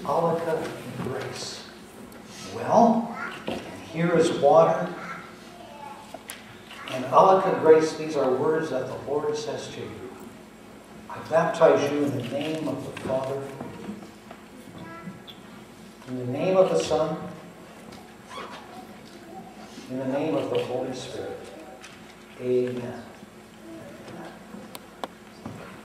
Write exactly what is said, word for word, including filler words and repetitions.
Alleke grace. Well, here is water. And Alleke grace, these are words that the Lord says to you. I baptize you in the name of the Father, in the name of the Son, in the name of the Holy Spirit. Amen.